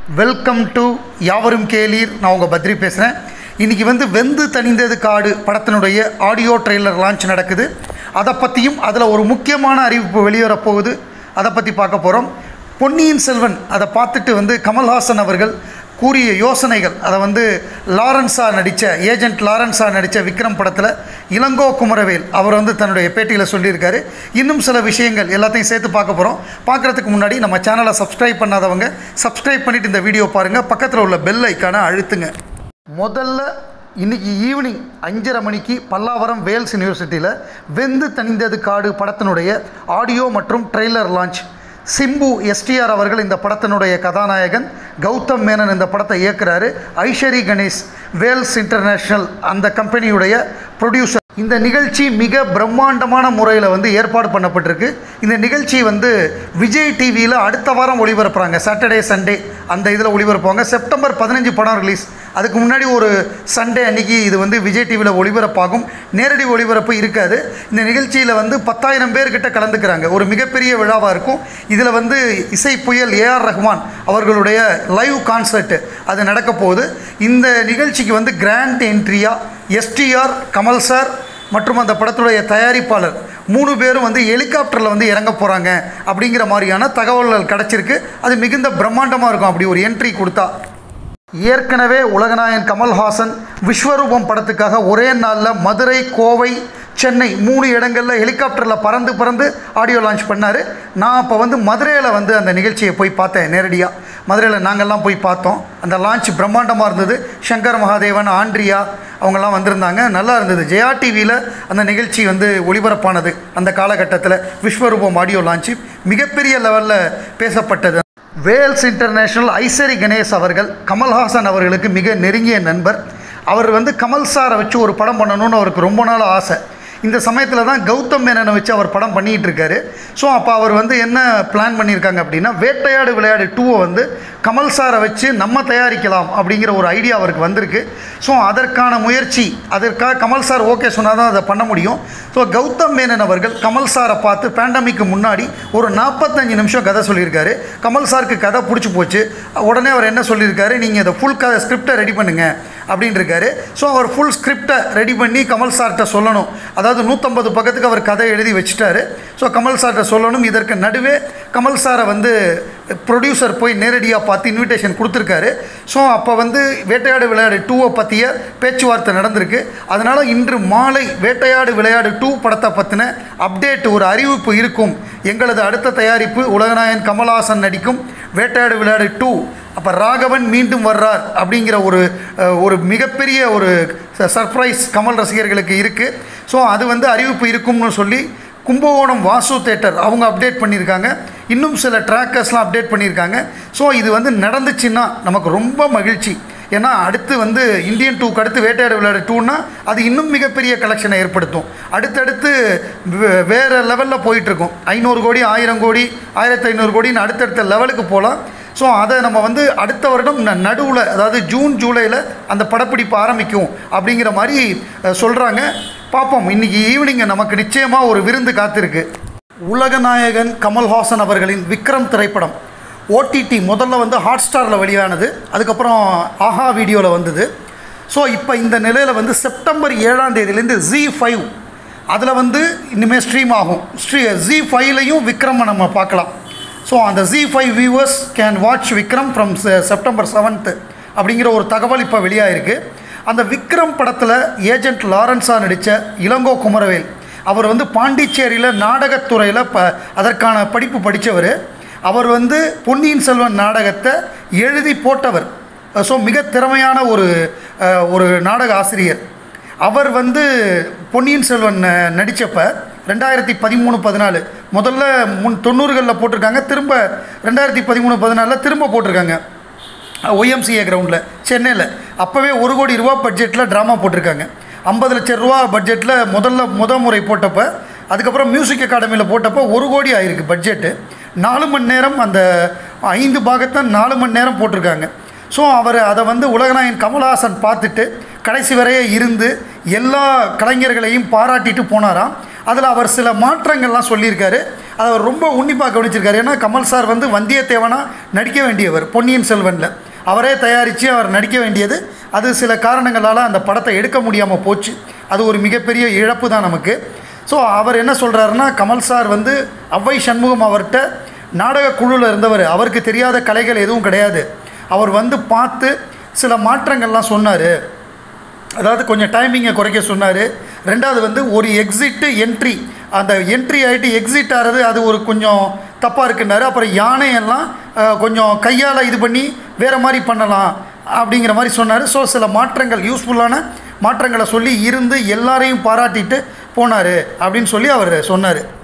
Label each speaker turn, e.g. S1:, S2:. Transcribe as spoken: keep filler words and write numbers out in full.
S1: Welcome to யாவரும் கேளீர். நான் உங்கள் பத்ரி பேசுகிறேன். இன்றைக்கி வந்து வெந்து தணிந்தது காடு படத்தினுடைய ஆடியோ ட்ரெய்லர் லான்ச் நடக்குது. அதை பற்றியும் அதில் ஒரு முக்கியமான அறிவிப்பு வெளியேறப்போகுது. அதை பற்றி பார்க்க போகிறோம். பொன்னியின் செல்வன் அதை பார்த்துட்டு வந்து கமல்ஹாசன் அவர்கள் கூறிய யோசனைகள், அதை வந்து லாரன்ஸா நடித்த ஏஜென்ட் லாரன்ஸா நடித்த விக்ரம் படத்தில் இளங்கோ குமரவேல் அவர் வந்து தன்னுடைய பேட்டியில் சொல்லியிருக்காரு. இன்னும் சில விஷயங்கள் எல்லாத்தையும் சேர்த்து பார்க்க போகிறோம். பார்க்குறதுக்கு முன்னாடி நம்ம சேனலை சப்ஸ்கிரைப் பண்ணாதவங்க சப்ஸ்கிரைப் பண்ணிவிட்டு இந்த வீடியோ பாருங்கள். பக்கத்தில் உள்ள பெல் ஐக்கானை அழுத்துங்க. முதல்ல இன்றைக்கி ஈவினிங் அஞ்சரை மணிக்கு பல்லாவரம் வேல்ஸ் யூனிவர்சிட்டியில் வெந்து தணிந்தது காடு படத்தினுடைய ஆடியோ மற்றும் ட்ரெய்லர் லான்ச். சிம்பு எஸ்டிஆர் அவர்கள் இந்த படத்தினுடைய கதாநாயகன், கௌதம் மேனன் இந்த படத்தை இயக்குறாரு, ஐஸ்வரி கணேஷ் வேல்ஸ் இன்டர்நேஷ்னல் அந்த கம்பெனியுடைய ப்ரொடியூசர். இந்த நிகழ்ச்சி மிக பிரம்மாண்டமான முறையில் வந்து ஏற்பாடு பண்ணப்பட்டிருக்கு. இந்த நிகழ்ச்சி வந்து விஜய் டிவியில் அடுத்த வாரம் ஒளிபரப்புகிறாங்க. சாட்டர்டே சண்டே அந்த இதில் ஒளிபரப்புவாங்க. செப்டம்பர் பதினஞ்சு படம் ரிலீஸ். அதுக்கு முன்னாடி ஒரு சண்டே அன்றைக்கி இது வந்து விஜய் டிவியில் ஒளிபரப்பாகும். நேரடி ஒளிபரப்பு இருக்காது. இந்த நிகழ்ச்சியில் வந்து பத்தாயிரம் பேர்கிட்ட கலந்துக்கிறாங்க. ஒரு மிகப்பெரிய விழாவாக இருக்கும். இதில் வந்து இசை புயல் ஏஆர் ரஹ்மான் அவர்களுடைய லைவ் கான்சர்ட் அது நடக்க போகுது. இந்த நிகழ்ச்சிக்கு வந்து கிராண்ட் என்ட்ரியாக எஸ்டிஆர், கமல் சார் மற்றும் அந்த படத்துடைய தயாரிப்பாளர் மூணு பேரும் வந்து ஹெலிகாப்டரில் வந்து இறங்க போகிறாங்க அப்படிங்கிற மாதிரியான தகவல்கள் கிடச்சிருக்கு. அது மிகுந்த பிரம்மாண்டமாக இருக்கும் அப்படி ஒரு என்ட்ரி கொடுத்தா. ஏற்கனவே உலகநாயகன் கமல்ஹாசன் விஸ்வரூபம் படத்துக்காக ஒரே நாளில் மதுரை, கோவை, சென்னை மூணு இடங்களில் ஹெலிகாப்டரில் பறந்து பறந்து ஆடியோ லான்ச் பண்ணார். நான் அப்போ வந்து மதுரையில் வந்து அந்த நிகழ்ச்சியை போய் பார்த்தேன். நேரடியாக மதுரையில் நாங்கள்லாம் போய் பார்த்தோம். அந்த லான்ச் பிரம்மாண்டமாக இருந்தது. சங்கர் மகாதேவன், ஆண்ட்ரியா அவங்கெல்லாம் வந்திருந்தாங்க. நல்லா இருந்தது. ஜெயா டிவியில் அந்த நிகழ்ச்சி வந்து ஒளிபரப்பானது. அந்த காலகட்டத்தில் விஸ்வரூபம் ஆடியோ லான்ச்சு மிகப்பெரிய லெவலில் பேசப்பட்டது. வேல்ஸ் இன்டர்நேஷ்னல் ஐஸ்வரி கணேஷ் அவர்கள் கமல்ஹாசன் அவர்களுக்கு மிக நெருங்கிய நண்பர். அவர் வந்து கமல் சாரை வச்சு ஒரு படம் பண்ணணும்னு அவருக்கு ரொம்ப நாள் ஆசை. இந்த சமயத்தில் தான் கௌதம் மேனனை வச்சு அவர் படம் பண்ணிகிட்டு இருக்காரு. ஸோ அப்போ அவர் வந்து என்ன பிளான் பண்ணியிருக்காங்க அப்படின்னா, வேட்டையாடு விளையாடு டூவை வந்து கமல் சாரை வச்சு நம்ம தயாரிக்கலாம் அப்படிங்கிற ஒரு ஐடியா அவருக்கு வந்திருக்கு. ஸோ அதற்கான முயற்சி, அதற்காக கமல் சார் ஓகே சொன்னால் தான் அதை பண்ண முடியும். ஸோ கௌதம் மேனன் அவர்கள் கமல் சாரை பார்த்து பேண்டமிக்கு முன்னாடி ஒரு நாற்பத்தஞ்சு நிமிஷம் கதை சொல்லியிருக்காரு. கமல் சாருக்கு கதை பிடிச்சி போச்சு. உடனே அவர் என்ன சொல்லியிருக்காரு, நீங்கள் இதை ஃபுல் கதை ஸ்கிரிப்டை ரெடி பண்ணுங்கள் அப்படின்னு இருக்காரு. ஸோ அவர் ஃபுல் ஸ்கிரிப்டை ரெடி பண்ணி கமல் சார்கிட்ட சொல்லணும். அதாவது நூற்றம்பது பக்கத்துக்கு அவர் கதை எழுதி வச்சுட்டாரு. ஸோ கமல் சார்கிட்ட சொல்லணும். இதற்கு நடுவே கமல் சாரை வந்து ப்ரொடியூசர் போய் நேரடியாக பார்த்து இன்விடேஷன் கொடுத்துருக்காரு. ஸோ அப்போ வந்து வேட்டையாடு விளையாடு டூவை பற்றிய பேச்சுவார்த்தை நடந்திருக்கு. அதனால் இன்று மாலை வேட்டையாடு விளையாடு டூ படத்தை பற்றின அப்டேட், ஒரு அறிவிப்பு இருக்கும். எங்களது அடுத்த தயாரிப்பு உலகநாயகன் கமல்ஹாசன் நடிக்கும் வேட்டையாடு விளையாடு டூ, அப்போ ராகவன் மீண்டும் வர்றார் அப்படிங்கிற ஒரு ஒரு மிகப்பெரிய ஒரு சர்ப்ரைஸ் கமல் ரசிகர்களுக்கு இருக்குது. ஸோ அது வந்து அறிவிப்பு இருக்கும்னு சொல்லி கும்பகோணம் வாசு தேட்டர் அவங்க அப்டேட் பண்ணியிருக்காங்க. இன்னும் சில ட்ராக்கர்ஸ்லாம் அப்டேட் பண்ணியிருக்காங்க. ஸோ இது வந்து நடந்துச்சுன்னா நமக்கு ரொம்ப மகிழ்ச்சி. ஏன்னா அடுத்து வந்து இந்தியன் டூக்கு அடுத்து வேட்டையாடு விளையாடு டூன்னா அது இன்னும் மிகப்பெரிய கலெக்ஷனை ஏற்படுத்தும். அடுத்தடுத்து வேறு லெவலில் போயிட்டுருக்கும். ஐநூறு கோடி, ஆயிரம் கோடி, ஆயிரத்தி ஐநூறு கோடின்னு அடுத்தடுத்த லெவலுக்கு போகலாம். ஸோ அதை நம்ம வந்து அடுத்த வருடம் நடுவில், அதாவது ஜூன் ஜூலையில் அந்த படப்பிடிப்பு ஆரம்பிக்கும் அப்படிங்கிற மாதிரி சொல்கிறாங்க. பார்ப்போம். இன்றைக்கி ஈவினிங் நமக்கு நிச்சயமாக ஒரு விருந்து காத்திருக்கு. உலகநாயகன் கமல்ஹாசன் அவர்களின் விக்ரம் திரைப்படம் ஓடிடி முதல்ல வந்து ஹாட் ஸ்டாரில் வெளியானது. அதுக்கப்புறம் ஆஹா வீடியோவில் வந்தது. ஸோ இப்போ இந்த நிலையில் வந்து செப்டம்பர் ஏழாம் தேதியிலேருந்து ஜி ஃபைவ் அதில் வந்து இனிமேல் ஸ்ட்ரீம் ஆகும். ஸ்ட்ரீ ஜி ஃபைவ்லையும் விக்ரமை நம்ம பார்க்கலாம். ஸோ அந்த Zee five viewers can watch Vikram from September seventh அப்படிங்கிற ஒரு தகவல் இப்போ வெளியாகிருக்கு. அந்த விக்ரம் படத்தில் ஏஜென்ட் லாரன்ஸா நடித்த இளங்கோ குமரவேல் அவர் வந்து பாண்டிச்சேரியில் நாடகத்துறையில் ப அதற்கான படிப்பு படித்தவர். அவர் வந்து பொன்னியின் செல்வன் நாடகத்தை எழுதி போட்டவர். ஸோ மிக திறமையான ஒரு ஒரு நாடக ஆசிரியர். அவர் வந்து பொன்னியின் செல்வன் நடித்தப்போ ரெண்டாயிரத்தி பதிமூணு பதினாலு முதல்ல முன் தொண்ணூறுகளில் போட்டிருக்காங்க. திரும்ப ரெண்டாயிரத்தி பதிமூணு பதினாலில் திரும்ப போட்டிருக்காங்க ஒய்எம்சிஏ கிரவுண்டில் சென்னையில். அப்போவே ஒரு கோடி ரூபா பட்ஜெட்டில் ட்ராமா போட்டிருக்காங்க. ஐம்பது லட்சம் ரூபா பட்ஜெட்டில் முதல்ல முத முறை போட்டப்போ, அதுக்கப்புறம் மியூசிக் அகாடமியில் போட்டப்போ ஒரு கோடி ஆகிருக்கு பட்ஜெட்டு. நாலு மணி நேரம் அந்த ஐந்து பாகத்தை நாலு மணி நேரம் போட்டிருக்காங்க. ஸோ அவர் அதை வந்து உலகநாயகன் கமல்ஹாசன் பார்த்துட்டு கடைசி வரையே இருந்து எல்லா கலைஞர்களையும் பாராட்டிட்டு போனாராம். அதில் அவர் சில மாற்றங்கள்லாம் சொல்லியிருக்காரு. அதை அவர் ரொம்ப உன்னிப்பாக கவனிச்சிருக்காரு. ஏன்னா கமல் சார் வந்து வந்தியத்தேவனாக நடிக்க வேண்டியவர் பொன்னியின் செல்வனில் அவரே தயாரித்து அவர் நடிக்க வேண்டியது. அது சில காரணங்களால் அந்த படத்தை எடுக்க முடியாமல் போச்சு. அது ஒரு மிகப்பெரிய இழப்பு தான் நமக்கு. ஸோ அவர் என்ன சொல்கிறாருன்னா, கமல் சார் வந்து ஔவை சண்முகம் அவர்கிட்ட நாடக குழுவில் இருந்தவர், அவருக்கு தெரியாத கலைகள் எதுவும் கிடையாது. அவர் வந்து பார்த்து சில மாற்றங்கள்லாம் சொன்னார். அதாவது கொஞ்சம் டைமிங்கை குறைக்க சொன்னார். ரெண்டாவது வந்து ஒரு எக்ஸிட்டு என்ட்ரி, அந்த என்ட்ரி ஆகிட்டு எக்ஸிட் ஆகிறது அது ஒரு கொஞ்சம் தப்பாக இருக்குன்னாரு. அப்புறம் யானையெல்லாம் கொஞ்சம் கையால் இது பண்ணி வேறு மாதிரி பண்ணலாம் அப்படிங்கிற மாதிரி சொன்னார். ஸோ சில மாற்றங்கள், யூஸ்ஃபுல்லான மாற்றங்களை சொல்லி இருந்து எல்லாரையும் பாராட்டிட்டு போனார் அப்படின்னு சொல்லி அவர் சொன்னார்.